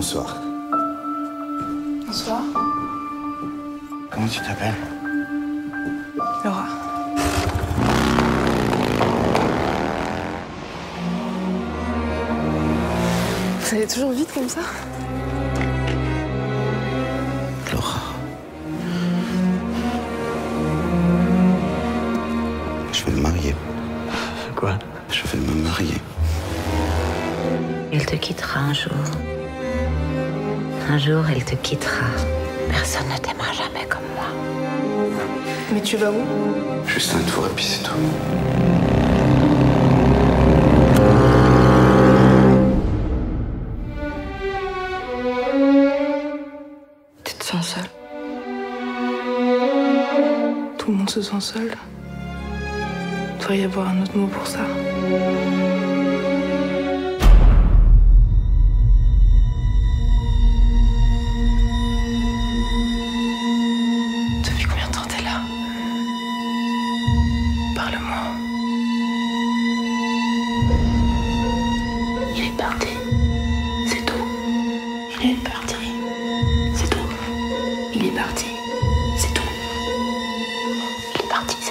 Bonsoir. Bonsoir. Comment tu t'appelles? Laura. Vous allez toujours vite comme ça? Laura. Je vais me marier. Quoi? Je vais me marier. Il te quittera un jour. Un jour, il te quittera. Personne ne t'aimera jamais comme moi. Mais tu vas où? Juste un tour et puis c'est tout. Tu te sens seul? Tout le monde se sent seul. Il devrait y avoir un autre mot pour ça. Depuis combien de temps t'es là? Parle-moi. Il est parti. C'est tout. Il est parti. C'est tout. Il est parti. C'est tout. Il est parti.